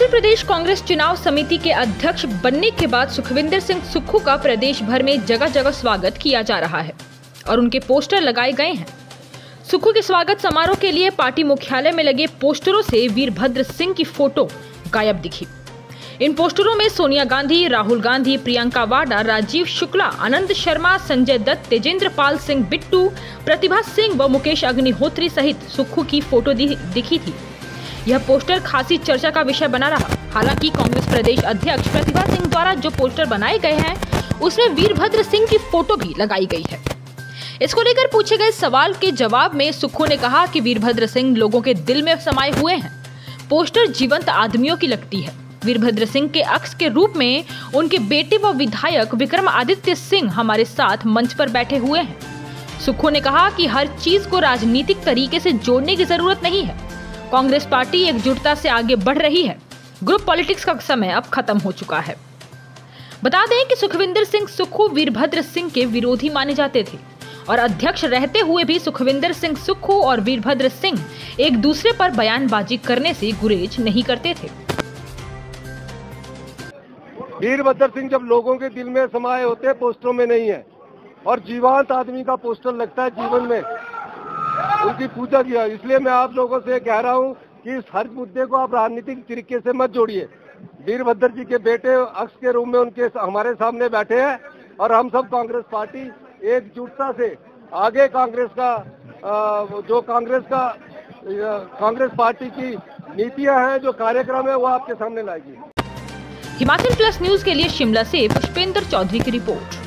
हिमाचल प्रदेश कांग्रेस चुनाव समिति के अध्यक्ष बनने के बाद सुखविंदर सिंह सुक्खू का प्रदेश भर में जगह जगह स्वागत किया जा रहा है और उनके पोस्टर लगाए गए हैं। सुक्खू के स्वागत समारोह के लिए पार्टी मुख्यालय में लगे पोस्टरों से वीरभद्र सिंह की फोटो गायब दिखी। इन पोस्टरों में सोनिया गांधी, राहुल गांधी, प्रियंका वाड्रा, राजीव शुक्ला, आनंद शर्मा, संजय दत्त, तेजेंद्र पाल सिंह बिट्टू, प्रतिभा सिंह व मुकेश अग्निहोत्री सहित सुक्खू की फोटो दिखी थी। यह पोस्टर खासी चर्चा का विषय बना रहा। हालांकि कांग्रेस प्रदेश अध्यक्ष प्रतिभा सिंह द्वारा जो पोस्टर बनाए गए हैं उसमें वीरभद्र सिंह की फोटो भी लगाई गई है। इसको लेकर पूछे गए सवाल के जवाब में सुक्खू ने कहा कि वीरभद्र सिंह लोगों के दिल में समाये हुए हैं। पोस्टर जीवंत आदमियों की लगती है। वीरभद्र सिंह के अक्स के रूप में उनके बेटे व विधायक विक्रमादित्य सिंह हमारे साथ मंच पर बैठे हुए हैं। सुक्खू ने कहा कि हर चीज को राजनीतिक तरीके से जोड़ने की जरूरत नहीं है। कांग्रेस पार्टी एकजुटता से आगे बढ़ रही है। ग्रुप पॉलिटिक्स का समय अब खत्म हो चुका है। बता दें कि सुखविंदर सिंह सुक्खू वीरभद्र सिंह के विरोधी माने जाते थे और अध्यक्ष रहते हुए भी सुखविंदर सिंह सुक्खू और वीरभद्र सिंह एक दूसरे पर बयानबाजी करने से गुरेज नहीं करते थे। वीरभद्र सिंह जब लोगों के दिल में समाये होते हैं, पोस्टरों में नहीं है, और जीवंत आदमी का पोस्टर लगता है जीवन में, उनकी पूजा किया। इसलिए मैं आप लोगों से कह रहा हूं कि इस हर मुद्दे को आप राजनीतिक तरीके से मत जोड़िए। वीरभद्र जी के बेटे अक्स के रूप में उनके हमारे सामने बैठे हैं और हम सब कांग्रेस पार्टी एकजुटता से आगे कांग्रेस पार्टी की नीतियां हैं, जो कार्यक्रम है, वो आपके सामने लाएगी। हिमाचल प्लस न्यूज के लिए शिमला से पुष्पेंद्र चौधरी की रिपोर्ट।